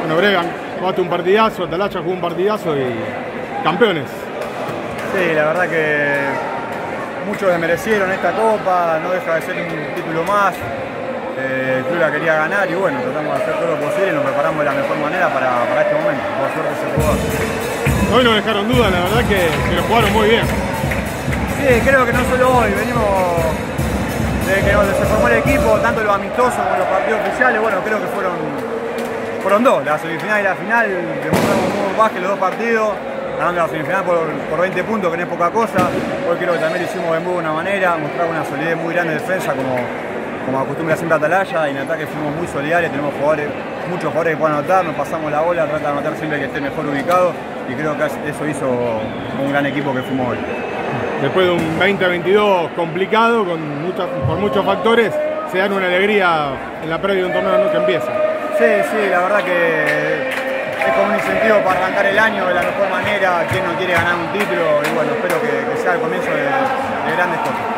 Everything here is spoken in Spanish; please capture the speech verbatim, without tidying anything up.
Bueno, Bregan, jugaste un partidazo, Atalaya jugó un partidazo y campeones. Sí, la verdad que muchos desmerecieron esta copa, no deja de ser un título más. Eh, el club la quería ganar y bueno, tratamos de hacer todo lo posible y nos preparamos de la mejor manera para, para este momento. Por suerte se jugó. Hoy no dejaron duda, la verdad que, que lo jugaron muy bien. Sí, creo que no solo hoy, venimos desde que nos, se formó el equipo, tanto los amistosos como los partidos oficiales, bueno, creo que fueron, fueron dos, la semifinal y la final, demostramos un buen baje los dos partidos, ganando la semifinal por, por veinte puntos, que no es poca cosa. Hoy creo que también lo hicimos de muy buena manera, mostramos una solidez muy grande de defensa como, como acostumbra siempre Atalaya, y en ataque fuimos muy solidarios, tenemos jugadores, muchos jugadores que pueden anotar, nos pasamos la bola, trata de anotar siempre que esté mejor ubicado, y creo que eso hizo un gran equipo que fuimos hoy. Después de un veinte veintidós complicado, con muchas, por muchos factores, se dan una alegría en la previa de un torneo que empieza. Sí, sí, la verdad que es como un incentivo para arrancar el año de la mejor manera. Quien no quiere ganar un título, y bueno, espero que, que sea el comienzo de, de grandes cosas.